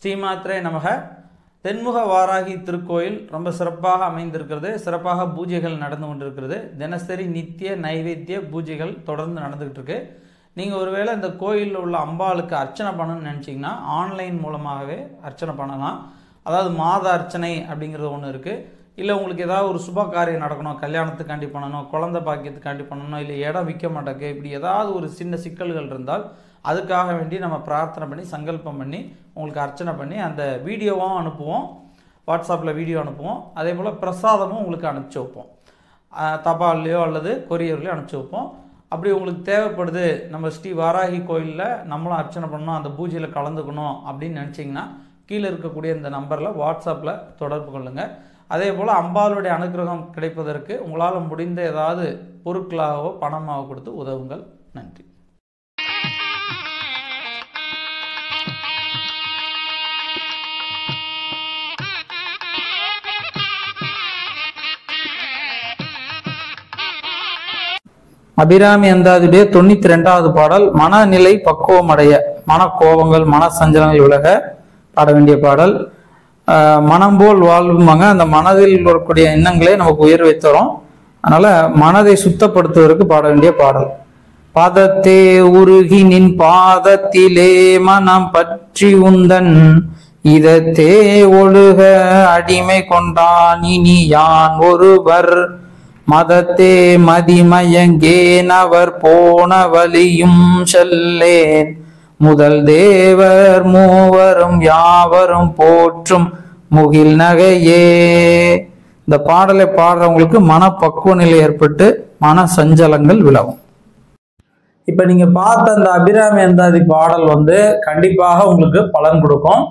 ஸ்ரீமாத்ரே நமக. தென்முக வாராகி திருக்கோயில் ரொம்ப சிறப்பாக அமைந்திருக்கிறது. சிறப்பாக பூஜைகள் நடந்து கொண்டிருக்கிறது. தினசரி நித்திய நைவேத்திய பூஜைகள் தொடர்ந்து நடந்துகிட்டு இருக்கு. நீங்கள் ஒருவேளை இந்த கோயிலில் உள்ள அம்பாளுக்கு அர்ச்சனை பண்ணணும்னு நினச்சிங்கன்னா ஆன்லைன் மூலமாகவே அர்ச்சனை பண்ணலாம். அதாவது மாத அர்ச்சனை அப்படிங்கிறது ஒன்று இருக்குது. இல்லை உங்களுக்கு ஏதாவது ஒரு சுப காரியம் நடக்கணும், கல்யாணத்துக்காண்டி பண்ணணும், குழந்தை பாக்கியத்துக்காண்டி பண்ணணும், இல்லை இடம் விற்க மாட்டேக்கு, இப்படி ஏதாவது ஒரு சின்ன சிக்கல்கள் இருந்தால் அதுக்காக வேண்டி நம்ம பிரார்த்தனை பண்ணி சங்கல்பம் பண்ணி உங்களுக்கு அர்ச்சனை பண்ணி அந்த வீடியோவும் அனுப்புவோம். வாட்ஸ்அப்பில் வீடியோ அனுப்புவோம். அதே போல் பிரசாதமும் உங்களுக்கு அனுப்பிச்சி வைப்போம். தபால்லையோ அல்லது கொரியர்லையோ அனுப்பிச்சி வைப்போம். அப்படி உங்களுக்கு தேவைப்படுது, நம்ம ஸ்ரீ வாராகி கோயிலில் நம்மளும் அர்ச்சனை பண்ணணும், அந்த பூஜையில் கலந்துக்கணும் அப்படின்னு நினச்சிங்கன்னா கீழே இருக்கக்கூடிய இந்த நம்பரில் வாட்ஸ்அப்பில் தொடர்பு கொள்ளுங்கள். அதே போல் அம்பாளுடைய அனுகிரகம் கிடைப்பதற்கு உங்களால் முடிந்த ஏதாவது பொருட்களாகவோ பணமாகவோ கொடுத்து உதவுங்கள். நன்றி. அபிராமி அந்தாதியுடைய 92வது பாடல் மனநிலை பக்குவம் அடைய, மனக்கோபங்கள் மன சஞ்சலங்கள் விலக பாட வேண்டிய பாடல். மனம் போல் வாழ்வுமாங்க. அந்த மனதில் வரக்கூடிய எண்ணங்களே நமக்கு உயர்வை தரும். அதனால மனதை சுத்தப்படுத்துவதற்கு பாட வேண்டிய பாடல். பாதத்தே உருகி நின் பாதத்திலே மனம் பற்றி உந்தன் இதத்தே ஒழுக அடிமை கொண்டான் இனி யான் ஒருவர் மதத்தே மதிமயங்கேன் அவர் போன வழியும் செல்லேன் முதல் தேவர் மூவரும் யாவரும் போற்றும் முகில் நகையே. இந்த பாடலை பாடுறவங்களுக்கு மனப்பக்குவ நிலை ஏற்பட்டு மன சஞ்சலங்கள் விலகும். இப்ப நீங்க பார்த்த அந்த அபிராமி அந்தாதி பாடல் கண்டிப்பாக உங்களுக்கு பலன் கொடுக்கும்.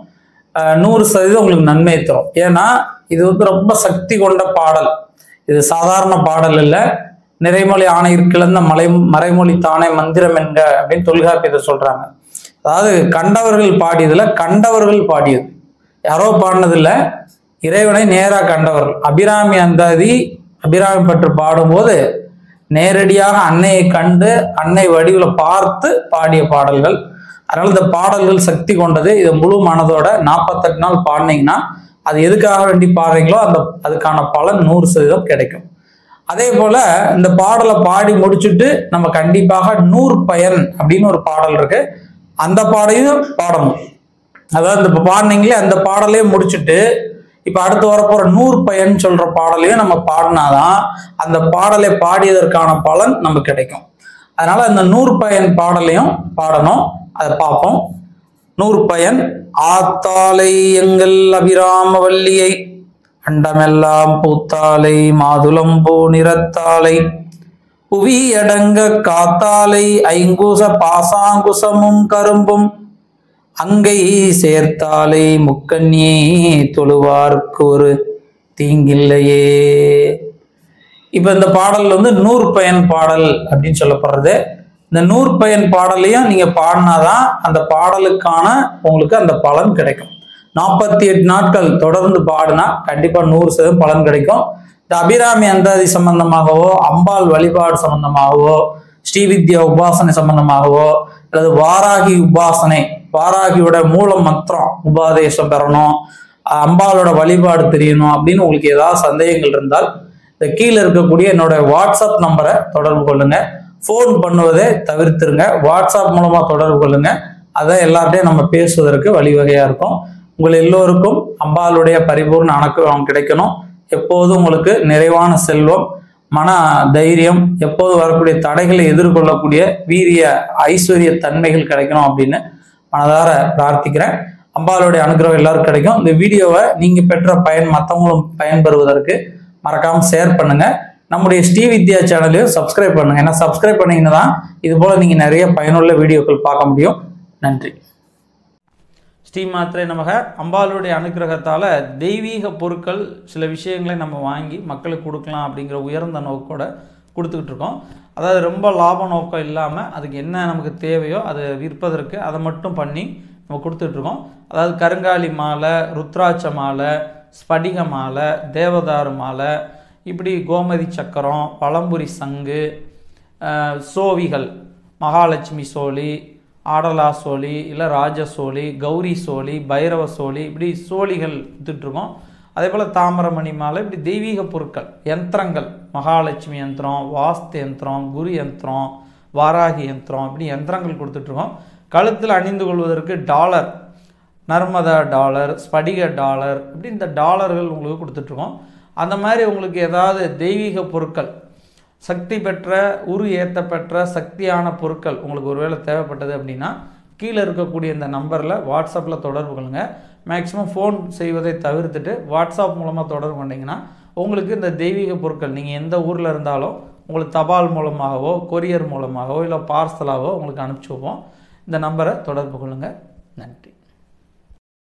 100% உங்களுக்கு நன்மை தரும். ஏன்னா இது ரொம்ப சக்தி கொண்ட பாடல். இது சாதாரண பாடல் இல்லை. நிறைமொழி ஆணையிற் கிளந்த மறைமொழி தானே மந்திரம் என்க அப்படின்னு தொல்காப்பியத்தை சொல்றாங்க. அதாவது கண்டவர்கள் பாடியதுல கண்டவர்கள் பாடியது, யாரோ பாடினதில்லை, இறைவனை நேராக கண்டவர்கள். அபிராமி அந்தாதி அபிராமி பற்றி பாடும்போது நேரடியாக அன்னையை கண்டு அன்னை வடிவில் பார்த்து பாடிய பாடல்கள். அதனால இந்த பாடல்கள் சக்தி கொண்டது. இதை முழு மனதோட 48 நாள் பாடினீங்கன்னா அது எதுக்காக வேண்டி பாடுறீங்களோ அதுக்கான பலன் 100% கிடைக்கும். அதே போல இந்த பாடலை பாடி முடிச்சுட்டு நம்ம கண்டிப்பாக 100 பயன் அப்படின்னு ஒரு பாடல் இருக்கு, அந்த பாடையும் பாடணும். அதாவது இப்ப பாடினீங்களே அந்த பாடலையும் முடிச்சுட்டு இப்ப அடுத்து வரப்போற 100 பயன் சொல்ற பாடலையும் நம்ம பாடினாதான் அந்த பாடலை பாடியதற்கான பலன் நமக்கு கிடைக்கும். அதனால அந்த 100 பயன் பாடலையும் பாடணும். அதை பார்ப்போம். 100 பயன். ஆத்தாலை எங்கள் அபிராம வல்லியை அண்டமெல்லாம் பூத்தாலை மாதுளம்பூ நிறத்தாலை புவி அடங்க காத்தாலை ஐங்குச பாசாங்குசமும் கரும்பும் அங்கை சேர்த்தாலை முக்கண்ணியே தொழுவார்க்கு ஒரு தீங்கில்லையே. இப்ப இந்த பாடல் 100 பயன் பாடல் அப்படின்னு சொல்லப்படுறது. இந்த 100 பயன் பாடலையும் நீங்க பாடினாதான் அந்த பாடலுக்கான உங்களுக்கு அந்த பலன் கிடைக்கும். 48 நாட்கள் தொடர்ந்து பாடினா கண்டிப்பா 100% பலன் கிடைக்கும். இந்த அபிராமி அந்தாதி சம்பந்தமாகவோ அம்பாள் வழிபாடு சம்பந்தமாகவோ ஸ்ரீவித்யா உபாசனை சம்பந்தமாகவோ அல்லது வாராகி உபாசனை, வாராகியோட மூல மந்திரம் உபாதேசம் பெறணும், அம்பாளோட வழிபாடு தெரியணும் அப்படின்னு உங்களுக்கு ஏதாவது சந்தேகங்கள் இருந்தால் இந்த கீழே இருக்கக்கூடிய என்னோட வாட்ஸ்அப் நம்பரை தொடர்பு கொள்ளுங்க. ஃபோன் பண்ணுவதை தவிர்த்துருங்க. வாட்ஸ்அப் மூலமா தொடர்பு கொள்ளுங்க. அதை எல்லார்ட்டையும் நம்ம பேசுவதற்கு வழிவகையா இருக்கும். உங்கள் எல்லோருக்கும் அம்பாளுடைய பரிபூர்ண அனுகிரகம் கிடைக்கணும். எப்போதும் உங்களுக்கு நிறைவான செல்வம், மன தைரியம், எப்போது வரக்கூடிய தடைகளை எதிர்கொள்ளக்கூடிய வீரிய ஐஸ்வர்ய தன்மைகள் கிடைக்கணும் அப்படின்னு மனதார பிரார்த்திக்கிறேன். அம்பாளுடைய அனுகிரகம் எல்லாருக்கும் கிடைக்கும். இந்த வீடியோவை நீங்க பெற்ற பயன் மற்றவங்களும் பயன்பெறுவதற்கு மறக்காம ஷேர் பண்ணுங்க. நம்முடைய ஸ்ரீவித்யா சேனலையும் சப்ஸ்கிரைப் பண்ணுங்க. ஏன்னா சப்ஸ்கிரைப் பண்ணீங்கன்னா தான் இது போல நீங்க நிறைய பயனுள்ள வீடியோக்கள் பார்க்க முடியும். நன்றி. ஸ்ரீமாத்ரே நமக. அம்பாளுடைய அனுகிரகத்தால் தெய்வீக பொருட்கள் சில விஷயங்களை நம்ம வாங்கி மக்களுக்கு கொடுக்கலாம் அப்படிங்கிற உயர்ந்த நோக்கோட கொடுத்துக்கிட்டு இருக்கோம். அதாவது ரொம்ப லாப நோக்கம் இல்லாமல் அதுக்கு என்ன நமக்கு தேவையோ அதை விற்பதற்கு அதை மட்டும் பண்ணி நம்ம கொடுத்துட்ருக்கோம். அதாவது கருங்காலி மாலை, ருத்ராட்ச மாலை, ஸ்படிக மாலை, தேவதாரு மாலை, இப்படி கோமதி சக்கரம், பழம்புரி சங்கு, சோவிகள், மகாலட்சுமி சோழி, ஆடலா சோழி, இல்லை ராஜ சோழி, கௌரி சோழி, பைரவ சோழி, இப்படி சோழிகள் வித்துட்ருக்கோம். அதே போல் தாமிரமணி மாலை, இப்படி தெய்வீக பொருட்கள், யந்திரங்கள், மகாலட்சுமி யந்திரம், வாஸ்து யந்திரம், குரு யந்திரம், வாராகி யந்திரம், இப்படி யந்திரங்கள் கொடுத்துட்ருக்கோம். கழுத்தில் அணிந்து கொள்வதற்கு டாலர், நர்மதா டாலர், ஸ்படிக டாலர், இப்படி இந்த டாலர்கள் உங்களுக்கு கொடுத்துட்ருக்கோம். அந்த மாதிரி உங்களுக்கு ஏதாவது தெய்வீக பொருட்கள், சக்தி பெற்ற உரு ஏற்றப்பெற்ற சக்தியான பொருட்கள் உங்களுக்கு ஒருவேளை தேவைப்பட்டது அப்படின்னா கீழே இருக்கக்கூடிய இந்த நம்பரில் வாட்ஸ்அப்பில் தொடர்பு கொள்ளுங்க. மேக்ஸிமம் ஃபோன் செய்வதை தவிர்த்துட்டு வாட்ஸ்அப் மூலமாக தொடர்பு கொண்டீங்கன்னா உங்களுக்கு இந்த தெய்வீக பொருட்கள் நீங்கள் எந்த ஊரில் இருந்தாலும் உங்களுக்கு தபால் மூலமாகவோ கொரியர் மூலமாகவோ இல்லை பார்சலாகவோ உங்களுக்கு அனுப்பிச்சி வைப்போம். இந்த நம்பரை தொடர்பு கொள்ளுங்கள். நன்றி.